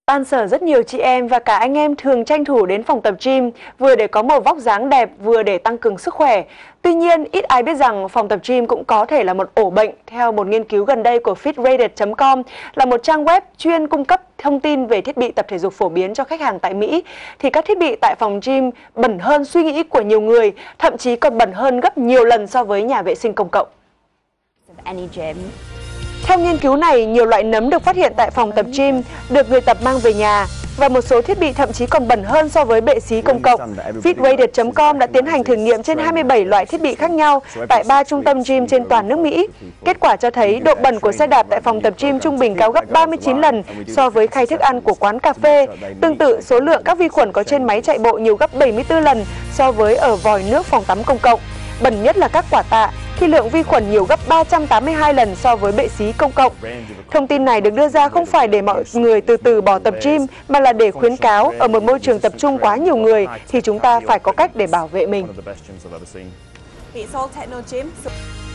Ban sở rất nhiều chị em và cả anh em thường tranh thủ đến phòng tập gym vừa để có một vóc dáng đẹp vừa để tăng cường sức khỏe. Tuy nhiên, ít ai biết rằng phòng tập gym cũng có thể là một ổ bệnh. Theo một nghiên cứu gần đây của fitrated.com là một trang web chuyên cung cấp thông tin về thiết bị tập thể dục phổ biến cho khách hàng tại Mỹ, thì các thiết bị tại phòng gym bẩn hơn suy nghĩ của nhiều người, thậm chí còn bẩn hơn gấp nhiều lần so với nhà vệ sinh công cộng. Theo nghiên cứu này, nhiều loại nấm được phát hiện tại phòng tập gym được người tập mang về nhà và một số thiết bị thậm chí còn bẩn hơn so với bệ xí công cộng. fitrated.com đã tiến hành thử nghiệm trên 27 loại thiết bị khác nhau tại 3 trung tâm gym trên toàn nước Mỹ. Kết quả cho thấy độ bẩn của xe đạp tại phòng tập gym trung bình cao gấp 39 lần so với khay thức ăn của quán cà phê. Tương tự, số lượng các vi khuẩn có trên máy chạy bộ nhiều gấp 74 lần so với ở vòi nước phòng tắm công cộng. Bẩn nhất là các quả tạ, khi lượng vi khuẩn nhiều gấp 382 lần so với bệ xí công cộng. Thông tin này được đưa ra không phải để mọi người từ từ bỏ tập gym, mà là để khuyến cáo ở một môi trường tập trung quá nhiều người thì chúng ta phải có cách để bảo vệ mình.